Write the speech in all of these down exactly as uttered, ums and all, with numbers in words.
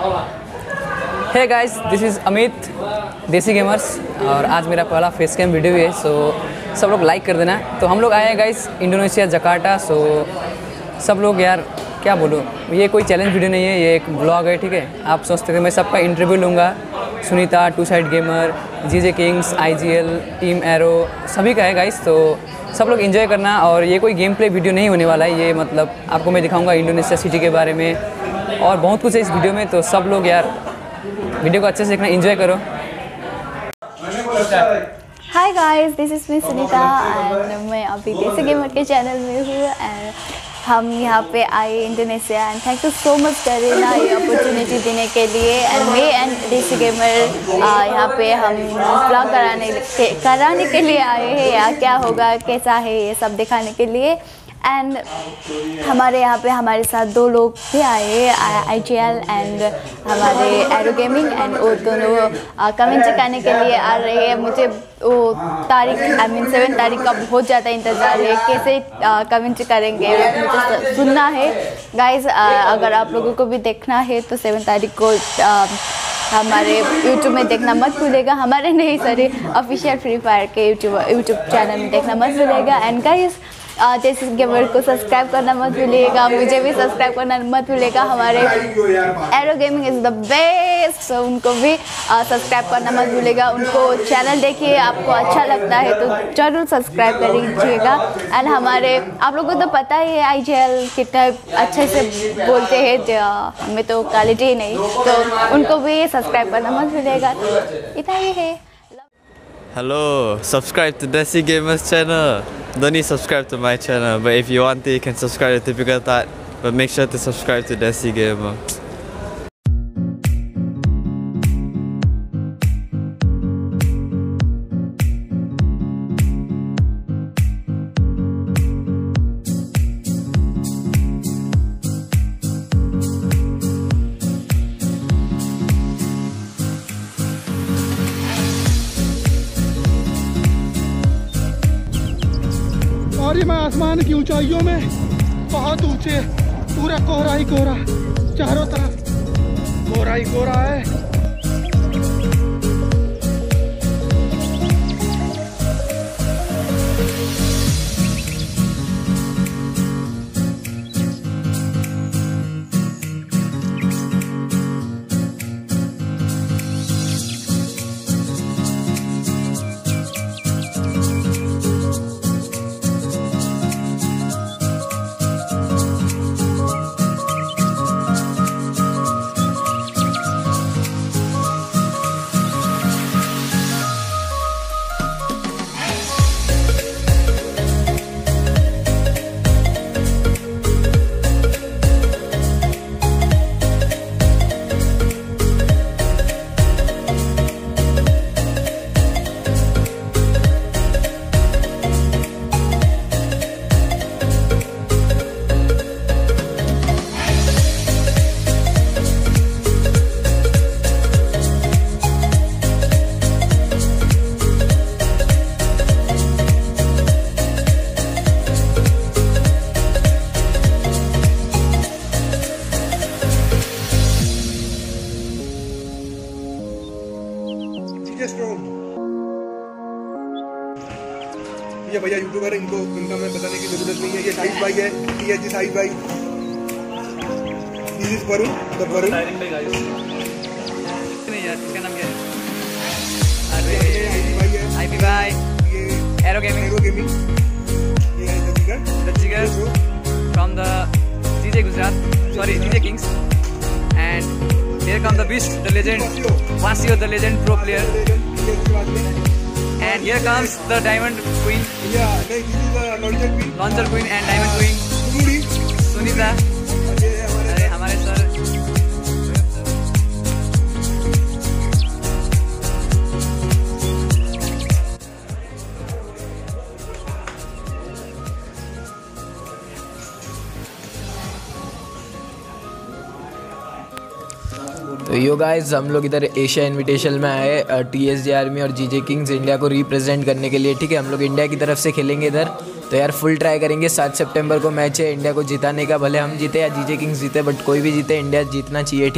Hey guys, this is Amit Desi gamers और आज मेरा पहला फेस कैम वीडियो है, सो सब लोग लाइक कर देना। तो हम लोग आए हैं गाइस इंडोनेशिया जकार्ता। सो सब लोग यार क्या बोलूँ, ये कोई चैलेंज वीडियो नहीं है, ये एक ब्लॉग है, ठीक है। आप सोचते थे मैं सबका इंटरव्यू लूँगा, Sunita, two side gamer, GJ Kings, IGL, team Aero, सभी का है गाइस। तो सब लोग एंजॉय करना। और ये कोई गेम प्ले वीडियो नहीं होने वाला है, ये मतलब आपको मैं दिखाऊंगा इंडोनेशिया सिटी के बारे में और बहुत कुछ है इस वीडियो में। तो सब लोग यार वीडियो को अच्छे से देखना, एंजॉय करो। Hi guys, this is me Sunita and मैं अभी देसी गेमर के चैनल में हूँ एंड हम यहाँ पे आए Indonesia and thank you so much Garena ये अपॉर्चुनिटी देने के लिए। एंड मैं एंड देसी गेमर यहाँ पे हम ब्लॉग कराने के कराने के लिए आए हैं, या क्या होगा कैसा है ये सब दिखाने के लिए। एंड हमारे यहाँ पे हमारे साथ दो लोग भी आए हैं, आई जी एल एंड हमारे एरो गेमिंग, एंड वो दोनों कमेंट करने के लिए आ रहे हैं। मुझे वो तारीख आई मीन सेवन तारीख का बहुत ज़्यादा इंतज़ार है, कैसे कमेंट करेंगे मुझे सुनना है गाइस। अगर आप लोगों को भी देखना है तो सेवन तारीख को आ, हमारे यूट्यूब में देखना मत भूलेगा, हमारे नहीं सॉरी ऑफिशियल फ्री फायर के यूट्यूब यूट्यूब चैनल में देखना मत भूलेगा। एंड गाइस देसी गेमर को सब्सक्राइब करना मत भूलिएगा, मुझे भी सब्सक्राइब करना मत भूलिएगा। हमारे Aero gaming is the best, so उनको भी सब्सक्राइब करना मत भूलिएगा। उनको चैनल देखिए, आपको अच्छा लगता है तो ज़रूर सब्सक्राइब कर लीजिएगा। एंड हमारे आप लोगों को तो पता ही है आई जी एल कितना अच्छे से बोलते हैं, हमें तो क्वालिटी ही नहीं, तो उनको भी सब्सक्राइब करना मत भूलिएगा। इतना ही है। Hello, subscribe to Desi Gamers channel. Don't need to subscribe to my channel, but if you want to, you can subscribe to Typical Tat. But make sure to subscribe to Desi Gamer. और ये मैं आसमान की ऊंचाइयों में बहुत ऊंचे, पूरा कोहरा ही कोहरा, चारों तरफ कोहरा ही कोहरा है। ये भैया यूट्यूबर है, इनको इनका मैं बताने की जरूरत नहीं है। ये साइज भाई है, ये जी साइज भाई, this is Varun, the Varun. नहीं यार, इसका नाम क्या है? अरे ये आईपी भाई है, आईपी भाई, ये एरो गेमिंग, एरो गेमिंग। ये है द जिगर, द जिगर from the GJ Gujarat, sorry GJ Kings. And here come the beast, the legend वासियो, the legend pro player. And here comes the Diamond Queen. Yeah, this is the Launcher Queen. Launcher Queen and Diamond Queen. Sunita. अरे हमारे sir. तो yo guys, हम लोग इधर Asia invitational में आए T S जे army और जीजे किंग्स इंडिया को रिप्रेजेंट करने के लिए, ठीक है। हम लोग इंडिया की तरफ से खेलेंगे इधर, तो यार फुल ट्राई करेंगे। सात सितंबर को मैच है इंडिया को जिताने का, भले हम जीते या जीजे किंग्स जीते, बट कोई भी जीते इंडिया जीतना चाहिए, ठीक है।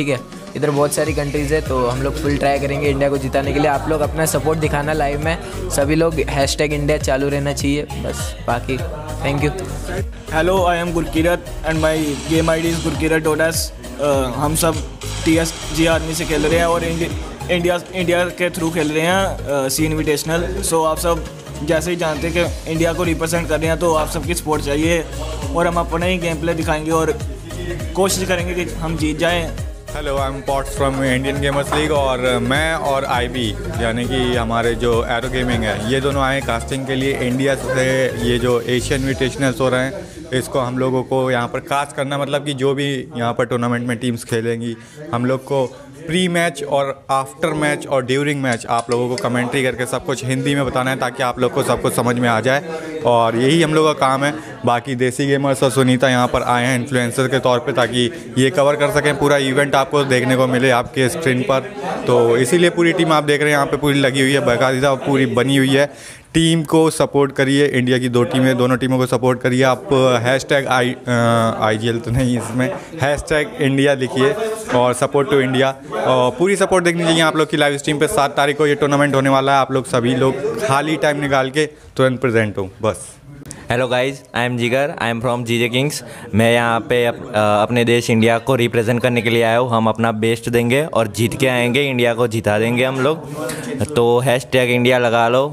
इधर बहुत सारी कंट्रीज़ है, तो हम लोग फुल ट्राई करेंगे इंडिया को जिताने के लिए। आप लोग अपना सपोर्ट दिखाना लाइव में, सभी लोग हैशटैग इंडिया चालू रहना चाहिए बस। बाकी thank you. Hello, I am Gurkirat and my game ID is Gurkirat dot S. हम सब टी एस जी आर्मी से खेल रहे हैं और इंडिया इंडिया के थ्रू खेल रहे हैं सी इन्विटेशनल। सो आप सब जैसे ही जानते हैं कि इंडिया को रिप्रेजेंट कर रहे हैं, तो आप सबकी सपोर्ट चाहिए और हम अपना ही गेम प्ले दिखाएंगे और कोशिश करेंगे कि हम जीत जाएं। Hello, I am Potts from Indian gamers league और मैं और आई बी यानी कि हमारे जो एरो गेमिंग है, ये दोनों आए कास्टिंग के लिए इंडिया से। ये जो एशियन इन्विटेशनल्स हो रहे हैं, इसको हम लोगों को यहाँ पर कास्ट करना, मतलब कि जो भी यहाँ पर टूर्नामेंट में टीम्स खेलेंगी, हम लोग को प्री मैच और आफ्टर मैच और ड्यूरिंग मैच आप लोगों को कमेंट्री करके सब कुछ हिंदी में बताना है, ताकि आप लोग को सब कुछ समझ में आ जाए। और यही हम लोग का काम है। बाकी देसी गेमर्स और सुनीता यहाँ पर आए हैं इन्फ्लुएंसर के तौर पे, ताकि ये कवर कर सकें पूरा इवेंट, आपको देखने को मिले आपके स्क्रीन पर। तो इसीलिए पूरी टीम आप देख रहे हैं यहाँ पे पूरी लगी हुई है, बाकायदा पूरी बनी हुई है। टीम को सपोर्ट करिए, इंडिया की दो टीमें, दोनों टीमों को सपोर्ट करिए। आप hashtag I I G L तो नहीं, इसमें हैश टैग इंडिया लिखिए और सपोर्ट टू इंडिया। और पूरी सपोर्ट देखनी चाहिए आप लोग की लाइव स्ट्रीम पे। सात तारीख को ये टूर्नामेंट होने वाला है। आप लोग सभी लोग खाली टाइम निकाल के तुरंत प्रेजेंट हो बस। Hello guys, I am Jigar, I am from GJ Kings. मैं यहाँ पे अप, अपने देश इंडिया को रिप्रेजेंट करने के लिए आया हूँ। हम अपना बेस्ट देंगे और जीत के आएंगे, इंडिया को जिता देंगे हम लोग। तो हैश टैग इंडिया लगा लो।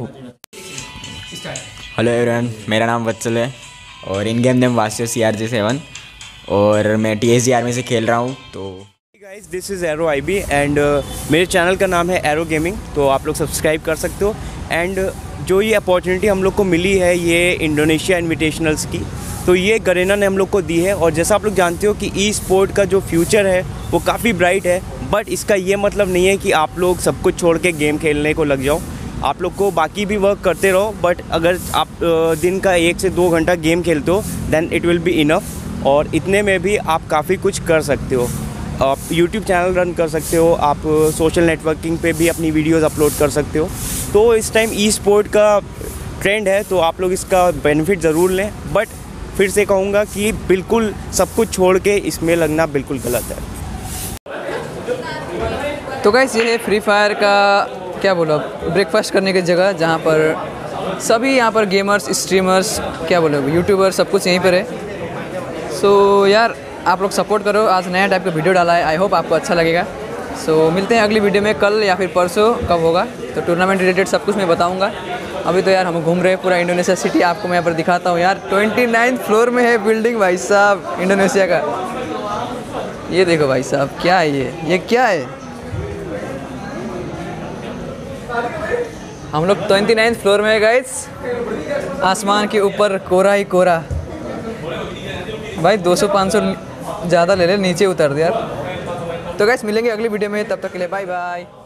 हेलो एवरीवन, मेरा नाम वत्सल है और इन गेम नेम वास्यो सी आर जे सेवन और मैं टी एस जी आर्मी से खेल रहा हूँ। तो guys, this is Aero I B and मेरे चैनल का नाम है एरो गेमिंग, तो आप लोग सब्सक्राइब कर सकते हो। एंड जो ये अपॉर्चुनिटी हम लोग को मिली है ये इंडोनेशिया इन्विटेशनल्स की, तो ये गरेना ने हम लोग को दी है। और जैसा आप लोग जानते हो कि ई स्पोर्ट का जो फ्यूचर है वो काफ़ी ब्राइट है, बट इसका ये मतलब नहीं है कि आप लोग सब कुछ छोड़ के गेम खेलने को लग जाओ। आप लोग को बाकी भी वर्क करते रहो, बट अगर आप दिन का एक से दो घंटा गेम खेलते हो then it will be enough. और इतने में भी आप काफ़ी कुछ कर सकते हो। आप यूट्यूब चैनल रन कर सकते हो, आप सोशल नेटवर्किंग पे भी अपनी वीडियोस अपलोड कर सकते हो। तो इस टाइम ई स्पोर्ट का ट्रेंड है, तो आप लोग इसका बेनिफिट ज़रूर लें। बट फिर से कहूँगा कि बिल्कुल सब कुछ छोड़ के इसमें लगना बिल्कुल गलत है। तो गाइस, ये है फ्री फायर का क्या बोलो ब्रेकफास्ट करने की जगह, जहाँ पर सभी यहाँ पर गेमर्स, स्ट्रीमर्स, क्या बोलो यूट्यूबर, सब कुछ यहीं पर है। सो so, यार आप लोग सपोर्ट करो। आज नया टाइप का वीडियो डाला है, आई होप आपको अच्छा लगेगा। सो so, मिलते हैं अगली वीडियो में, कल या फिर परसों, कब होगा तो टूर्नामेंट रिलेटेड सब कुछ मैं बताऊंगा। अभी तो यार हम घूम रहे हैं पूरा इंडोनेशिया सिटी, आपको मैं यहाँ पर दिखाता हूँ। यार ट्वेंटी नाइन्थ फ्लोर में है बिल्डिंग भाई साहब इंडोनेशिया का। ये देखो भाई साहब, क्या है ये ये क्या है। हम लोग ट्वेंटी नाइन्थ फ्लोर में है गाइस, आसमान के ऊपर कोरा ही कोरा। भाई दो सौ पाँच सौ ज़्यादा ले ले, नीचे उतर दे यार। तो गाइस मिलेंगे अगली वीडियो में, तब तक के लिए बाय बाय।